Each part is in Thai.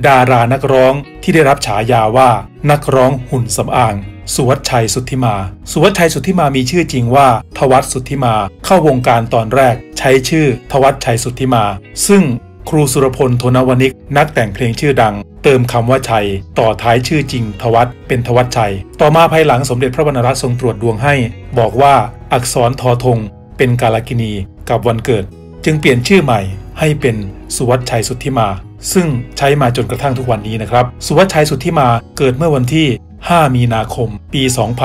ดารานักร้องที่ได้รับฉายาว่านักร้องหุ่นสำอางสุวัชชัยสุทธิมาสุวัชชัยสุทธิมามีชื่อจริงว่าทวัชสุทธิมาเข้าวงการตอนแรกใช้ชื่อทวัชชัยสุทธิมาซึ่งครูสุรพล โทนวณิกนักแต่งเพลงชื่อดังเติมคำว่าชัยต่อท้ายชื่อจริงทวัชเป็นทวัชชัยต่อมาภายหลังสมเด็จพระวรรณรัตน์ทรงตรวจดวงให้บอกว่าอักษรทอธงเป็นกาลกินีกับวันเกิดจึงเปลี่ยนชื่อใหม่ให้เป็นสุวัชชัยสุทธิมาซึ่งใช้มาจนกระทั่งทุกวันนี้นะครับสุวัชชัยสุทธิมาเกิดเมื่อวันที่5 มีนาคม ปี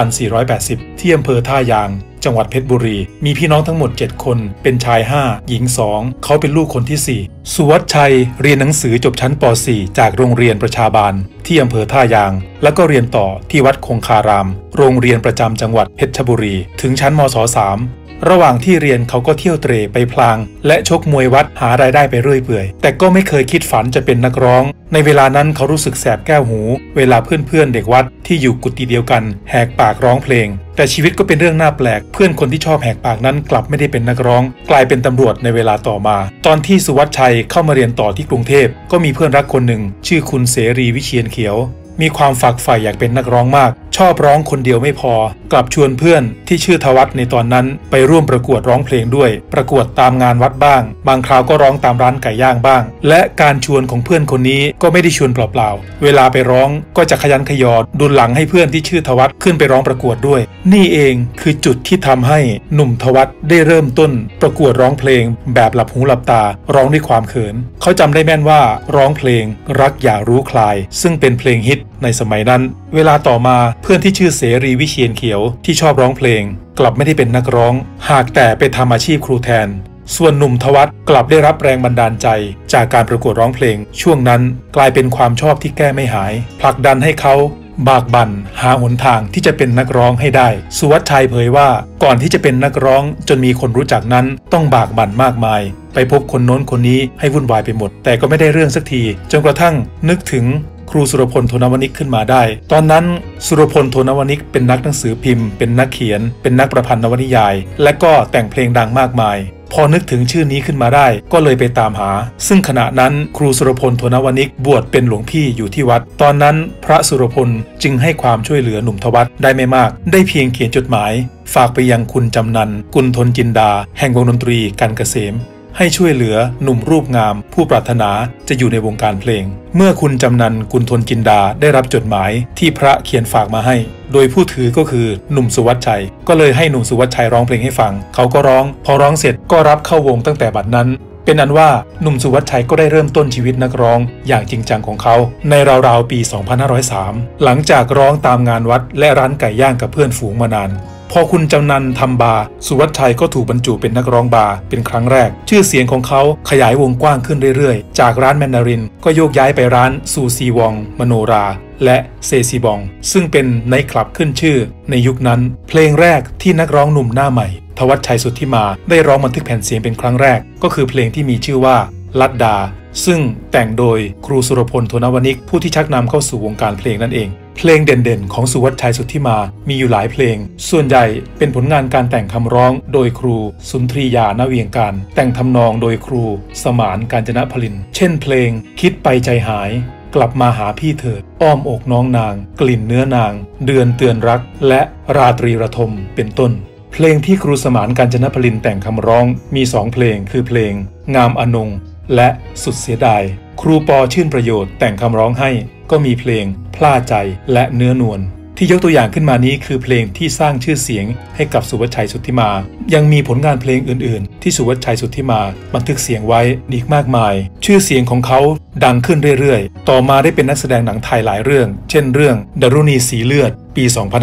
2480 ที่อำเภอท่ายางจังหวัดเพชรบุรีมีพี่น้องทั้งหมด7คนเป็นชาย5หญิง2เขาเป็นลูกคนที่4สุวัชชัยเรียนหนังสือจบชั้นป .4 จากโรงเรียนประชาบาลที่อำเภอท่ายางแล้วก็เรียนต่อที่วัดคงคารามโรงเรียนประจำจังหวัดเพชรบุรีถึงชั้นมศ.3ระหว่างที่เรียนเขาก็เที่ยวเตร่ไปพลางและชกมวยวัดหารายได้ไปเรื่อยเปื่อยแต่ก็ไม่เคยคิดฝันจะเป็นนักร้องในเวลานั้นเขารู้สึกแสบแก้วหูเวลาเพื่อนเด็กวัดที่อยู่กุฏิเดียวกันแหกปากร้องเพลงแต่ชีวิตก็เป็นเรื่องน่าแปลกเพื่อนคนที่ชอบแหกปากนั้นกลับไม่ได้เป็นนักร้องกลายเป็นตำรวจในเวลาต่อมาตอนที่สุวัชชัยเข้ามาเรียนต่อที่กรุงเทพก็มีเพื่อนรักคนหนึ่งชื่อคุณเสรีวิเชียรเขียวมีความฝักใฝ่อยากเป็นนักร้องมากชอบร้องคนเดียวไม่พอกลับชวนเพื่อนที่ชื่อทวัชในตอนนั้นไปร่วมประกวดร้องเพลงด้วยประกวดตามงานวัดบ้างบางคราวก็ร้องตามร้านไก่ย่างบ้างและการชวนของเพื่อนคนนี้ก็ไม่ได้ชวนเปล่าๆเวลาไปร้องก็จะขยันขยอดุลหลังให้เพื่อนที่ชื่อทวัชขึ้นไปร้องประกวดด้วยนี่เองคือจุดที่ทำให้หนุ่มทวัชได้เริ่มต้นประกวดร้องเพลงแบบหลับหูหลับตาร้องด้วยความเขินเขาจำได้แม่นว่าร้องเพลงรักอย่ารู้คลายซึ่งเป็นเพลงฮิตในสมัยนั้นเวลาต่อมาเพื่อนที่ชื่อเสรีวิเชียรเขียวที่ชอบร้องเพลงกลับไม่ได้เป็นนักร้องหากแต่ไปทำอาชีพครูแทนส่วนหนุ่มทวัชกลับได้รับแรงบันดาลใจจากการประกวดร้องเพลงช่วงนั้นกลายเป็นความชอบที่แก้ไม่หายผลักดันให้เขาบากบั่นหาหนทางที่จะเป็นนักร้องให้ได้สุวัชชัยเผยว่าก่อนที่จะเป็นนักร้องจนมีคนรู้จักนั้นต้องบากบั่นมากมายไปพบคนโน้นคนนี้ให้วุ่นวายไปหมดแต่ก็ไม่ได้เรื่องสักทีจนกระทั่งนึกถึงครูสุรพล โทนวณิกขึ้นมาได้ตอนนั้นสุรพล โทนวณิกเป็นนักหนังสือพิมพ์เป็นนักเขียนเป็นนักประพันธ์นวนิยายและก็แต่งเพลงดังมากมายพอนึกถึงชื่อนี้ขึ้นมาได้ก็เลยไปตามหาซึ่งขณะนั้นครูสุรพล โทนวณิกบวชเป็นหลวงพี่อยู่ที่วัดตอนนั้นพระสุรพลจึงให้ความช่วยเหลือหนุ่มทวัชได้ไม่มากได้เพียงเขียนจดหมายฝากไปยังคุณจำนันกุลทนจินดาแห่งวงดนตรีกันเกษมให้ช่วยเหลือหนุ่มรูปงามผู้ปรารถนาจะอยู่ในวงการเพลงเมื่อคุณจำนันกุลทนจินดาได้รับจดหมายที่พระเขียนฝากมาให้โดยผู้ถือก็คือหนุ่มสุวัชชัยก็เลยให้หนุ่มสุวัชชัยร้องเพลงให้ฟังเขาก็ร้องพอร้องเสร็จก็รับเข้าวงตั้งแต่บัดนั้นเป็นอันว่าหนุ่มสุวัชชัยก็ได้เริ่มต้นชีวิตนักร้องอย่างจริงจังของเขาในราวๆปี 2503 หลังจากร้องตามงานวัดและร้านไก่ย่างกับเพื่อนฝูงมานานพอคุณจำนันทำบาร์สุวัชชัยก็ถูกบรรจุเป็นนักร้องบาร์เป็นครั้งแรกชื่อเสียงของเขาขยายวงกว้างขึ้นเรื่อยๆจากร้านแมนดารินก็โยกย้ายไปร้านซูซีวองมโนราและเซซีบองซึ่งเป็นไนท์คลับขึ้นชื่อในยุคนั้นเพลงแรกที่นักร้องหนุ่มหน้าใหม่ทวัชชัยสุทธิมาได้ร้องบันทึกแผ่นเสียงเป็นครั้งแรกก็คือเพลงที่มีชื่อว่าลัดดาซึ่งแต่งโดยครูสุรพล โทนวณิกผู้ที่ชักนำเข้าสู่วงการเพลงนั่นเองเพลงเด่นๆของสุวัชชัยสุทธิมามีอยู่หลายเพลงส่วนใหญ่เป็นผลงานการแต่งคำร้องโดยครูสุนทรียา ณ เวียงการแต่งทำนองโดยครูสมาน กาญจนพลินเช่นเพลงคิดไปใจหายกลับมาหาพี่เถิดอ้อมอกน้องนางกลิ่นเนื้อนางเดือนเตือนรักและราตรีระทมเป็นต้นเพลงที่ครูสมาน กาญจนพลินแต่งคำร้องมี2เพลงคือเพลงงามอนงและสุดเสียดายครูปอชื่นประโยชน์แต่งคำร้องให้ก็มีเพลงพล่าใจและเนื้อนวลที่ยกตัวอย่างขึ้นมานี้คือเพลงที่สร้างชื่อเสียงให้กับสุวัชชัยสุทธิมายังมีผลงานเพลงอื่นๆที่สุวัชชัยสุทธิมาบันทึกเสียงไว้อีกมากมายชื่อเสียงของเขาดังขึ้นเรื่อยๆต่อมาได้เป็นนักแสดงหนังไทยหลายเรื่องเช่นเรื่องดารุณีสีเลือดปี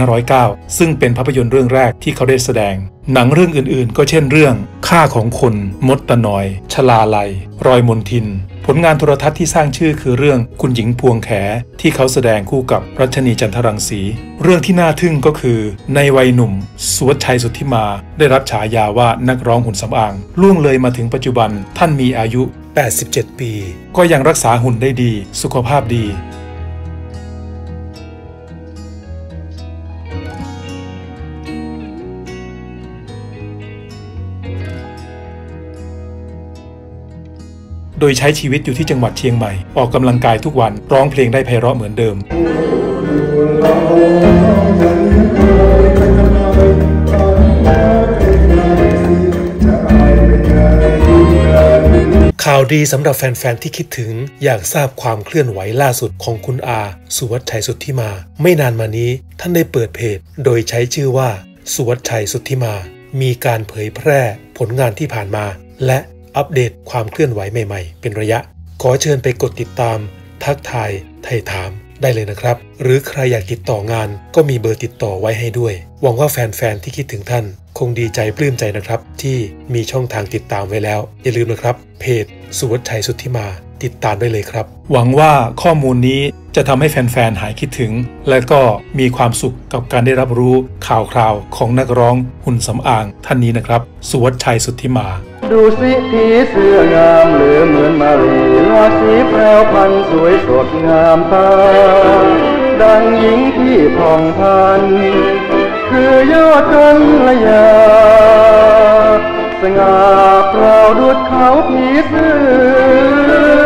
2509 ซึ่งเป็นภาพยนตร์เรื่องแรกที่เขาได้แสดงหนังเรื่องอื่นๆก็เช่นเรื่องค่าของคนมดตะนอยชลาลัยรอยมนทินผลงานโทรทัศน์ที่สร้างชื่อคือเรื่องคุณหญิงพวงแขที่เขาแสดงคู่กับรัชนีจันทรังสีเรื่องที่น่าทึ่งก็คือในวัยหนุ่มสุวัชชัยสุทธิมาได้รับฉายาว่านักร้องหุ่นสำอางล่วงเลยมาถึงปัจจุบันท่านมีอายุ87 ปีก็ยังรักษาหุ่นได้ดีสุขภาพดีโดยใช้ชีวิตอยู่ที่จังหวัดเชียงใหม่ออกกำลังกายทุกวันร้องเพลงได้ไพเราะเหมือนเดิมข่าวดีสำหรับแฟนๆที่คิดถึงอยากทราบความเคลื่อนไหวล่าสุดของคุณอาสุวัชชัยสุทธิมาไม่นานมานี้ท่านได้เปิดเพจโดยใช้ชื่อว่าสุวัชชัยสุทธิมามีการเผยแพร่ผลงานที่ผ่านมาและอัปเดตความเคลื่อนไหวใหม่ๆเป็นระยะขอเชิญไปกดติดตามทักทายไถ่ถามได้เลยนะครับหรือใครอยากติดต่องานก็มีเบอร์ติดต่อไว้ให้ด้วยหวังว่าแฟนๆที่คิดถึงท่านคงดีใจปลื้มใจนะครับที่มีช่องทางติดตามไว้แล้วอย่าลืมนะครับเพจสุวัชชัยสุทธิมาติดตามได้เลยครับหวังว่าข้อมูลนี้จะทำให้แฟนๆหายคิดถึงและก็มีความสุขกับการได้รับรู้ข่าวคราวของนักร้องหุ่นสำอางท่านนี้นะครับสุวัชชัยสุทธิมาดูสิผีเสื้องามเหลือเหมือนมารีลาสีแพรวพรรณสวยสดงามตาดังหญิงที่ผ่องพันคือยอดกัลยาสง่าเปล่าดุจเขาผีเสื้อ